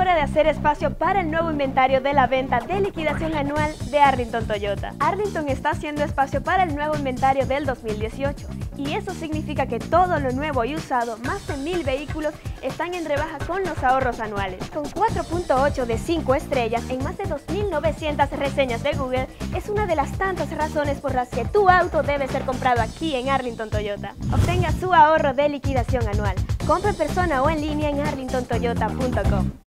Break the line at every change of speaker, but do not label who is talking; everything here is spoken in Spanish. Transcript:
hora de hacer espacio para el nuevo inventario de la venta de liquidación anual de Arlington Toyota. Arlington está haciendo espacio para el nuevo inventario del 2018 y eso significa que todo lo nuevo y usado, más de 1000 vehículos, están en rebaja con los ahorros anuales. Con 4.8 de 5 estrellas en más de 2.900 reseñas de Google, es una de las tantas razones por las que tu auto debe ser comprado aquí en Arlington Toyota. Obtenga su ahorro de liquidación anual. Compre en persona o en línea en arlingtontoyota.com.